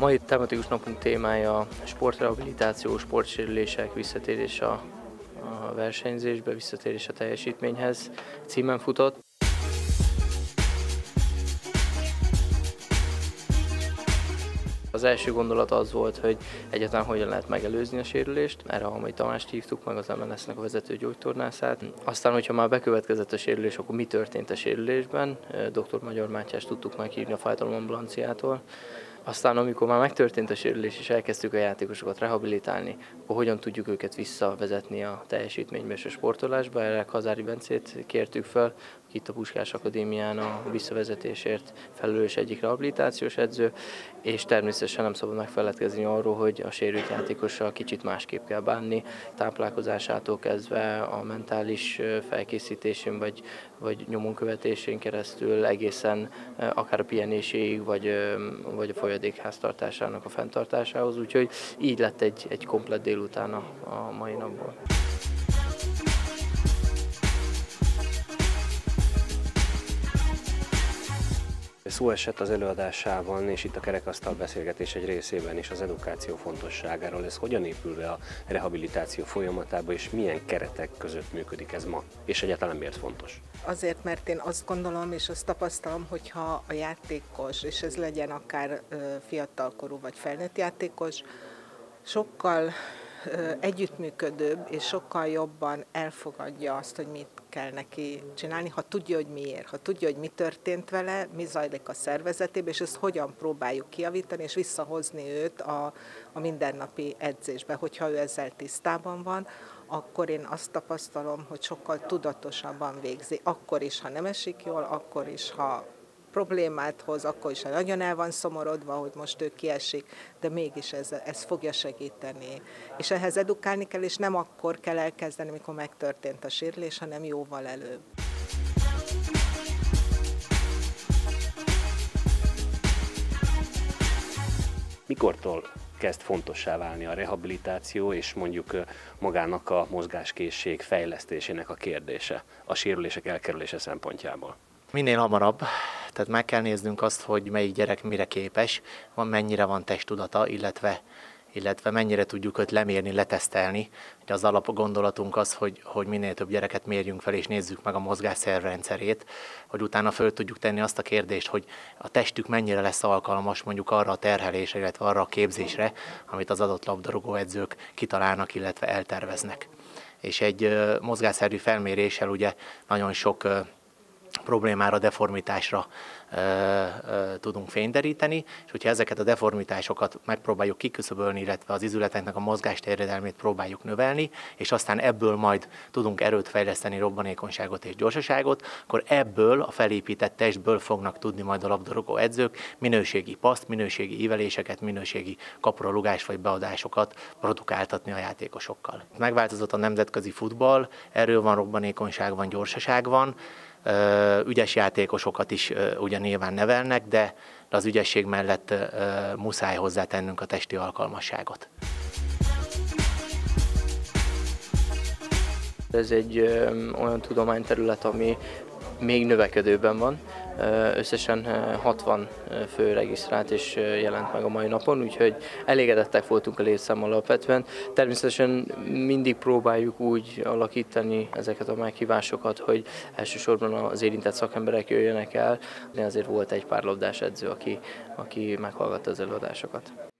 mai tematikus napunk témája sportrehabilitáció, sportsérülések, visszatérés a versenyzésbe, visszatérés a teljesítményhez címen futott. Az első gondolat az volt, hogy egyáltalán hogyan lehet megelőzni a sérülést. Erre a Halmai Tamást hívtuk meg, az MLS-nek a vezető gyógytornászát. Aztán, hogyha már bekövetkezett a sérülés, akkor mi történt a sérülésben? Dr. Magyar Mátyást tudtuk meghívni a fájdalomambulanciától. Aztán, amikor már megtörtént a sérülés és elkezdtük a játékosokat rehabilitálni, akkor hogyan tudjuk őket visszavezetni a teljesítménybe és a sportolásba. Erre Kazári Bencét kértük fel, aki itt a Puskás Akadémián a visszavezetésért felelős egyik rehabilitációs edző, és természetesen nem szabad megfeledkezni arról, hogy a sérült játékossal kicsit másképp kell bánni, táplálkozásától kezdve a mentális felkészítésén vagy nyomonkövetésén keresztül egészen akár a pihenéséig, vagy a folyadékháztartásának a fenntartásához, úgyhogy így lett egy komplett délután a mai napból. Szó esett az előadásában, és itt a kerekasztal beszélgetés egy részében is az edukáció fontosságáról. Ez hogyan épül be a rehabilitáció folyamatába, és milyen keretek között működik ez ma? És egyáltalán miért fontos? Azért, mert én azt gondolom, és azt tapasztalom, hogyha a játékos, és ez legyen akár fiatalkorú vagy felnőtt játékos, sokkal együttműködőbb és sokkal jobban elfogadja azt, hogy mit kell neki csinálni, ha tudja, hogy miért, ha tudja, hogy mi történt vele, mi zajlik a szervezetében, és ezt hogyan próbáljuk kijavítani, és visszahozni őt a mindennapi edzésbe. Hogyha ő ezzel tisztában van, akkor én azt tapasztalom, hogy sokkal tudatosabban végzi. Akkor is, ha nem esik jól, akkor is, ha problémát hoz, akkor is, ha nagyon el van szomorodva, hogy most ő kiesik, de mégis ez fogja segíteni. És ehhez edukálni kell, és nem akkor kell elkezdeni, amikor megtörtént a sérülés, hanem jóval előbb. Mikortól kezd fontossá válni a rehabilitáció és mondjuk magának a mozgáskészség fejlesztésének a kérdése a sérülések elkerülése szempontjából? Minél hamarabb, tehát meg kell néznünk azt, hogy melyik gyerek mire képes, mennyire van testtudata, illetve mennyire tudjuk őt lemérni, letesztelni. Ugye az alapgondolatunk az, hogy minél több gyereket mérjünk fel, és nézzük meg a mozgásszervrendszerét, hogy utána föl tudjuk tenni azt a kérdést, hogy a testük mennyire lesz alkalmas mondjuk arra a terhelésre, illetve arra a képzésre, amit az adott labdarúgó edzők kitalálnak, illetve elterveznek. És egy mozgásszervi felméréssel ugye nagyon sok problémára, deformitásra tudunk fényderíteni, és hogyha ezeket a deformitásokat megpróbáljuk kiküszöbölni, illetve az izületeknek a mozgásterjedelmét próbáljuk növelni, és aztán ebből majd tudunk erőt fejleszteni, robbanékonyságot és gyorsaságot, akkor ebből a felépített testből fognak tudni majd a labdarúgó edzők minőségi paszt, minőségi íveléseket, minőségi kapralugást vagy beadásokat produkáltatni a játékosokkal. Megváltozott a nemzetközi futball, erő van, robbanékonyság van, gyorsaság van, ügyes játékosokat is ugye nyilván nevelnek, de az ügyesség mellett muszáj hozzátennünk a testi alkalmasságot. Ez egy olyan tudományterület, ami még növekedőben van. Összesen 60 fő regisztrált és jelent meg a mai napon, úgyhogy elégedettek voltunk a létszámmal alapvetően. Természetesen mindig próbáljuk úgy alakítani ezeket a meghívásokat, hogy elsősorban az érintett szakemberek jöjjenek el, de azért volt egy pár labdás edző, aki meghallgatta az előadásokat.